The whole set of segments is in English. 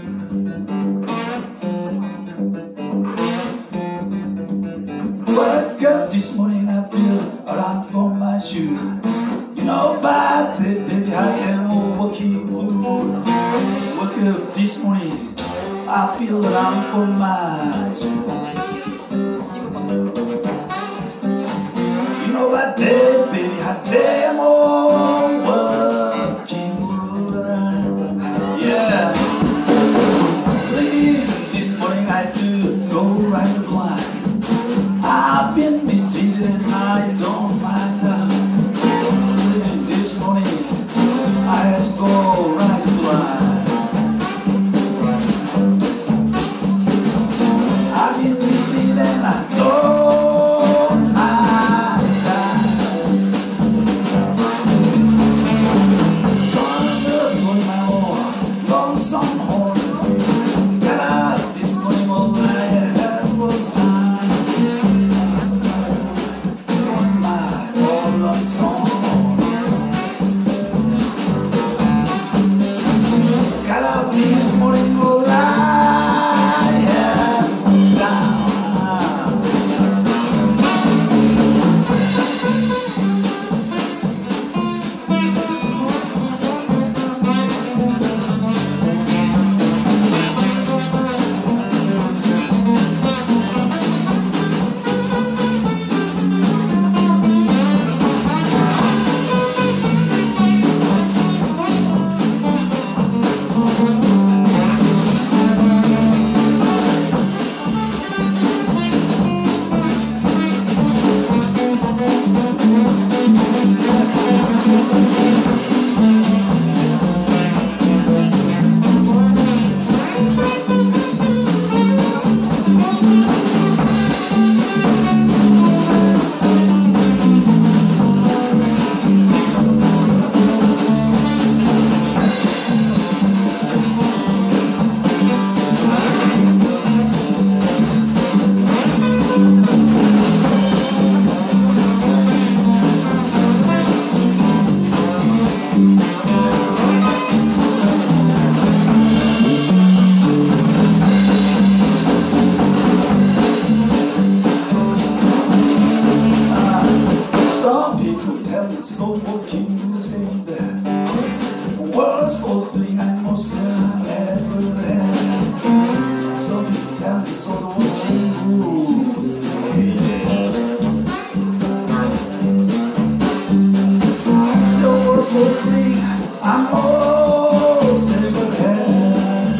Woke up this morning, I feel around for my shoe. You know about that, baby, I am walking blue. Woke up this morning, I feel around for my shoe. You know about that, baby, I am walking blue. Yeah. Lady, this morning I do go right blind. I've been mistreated and I don't mind that. This morning I had to go right blind. I've been mistreated and I don't mind that. So I'm on my own, lonesome home. Got up this morning, all I had was mine. Got up this morning, all I had was down. So walking saying that worst awful feeling I must have ever had. Some people tell me so the walking saying the worst awful feeling I must ever had.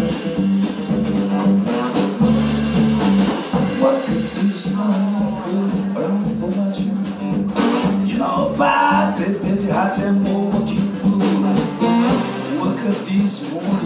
What could this love feel around for my children? You know about that, baby, I am walking blue. Woke up this morning.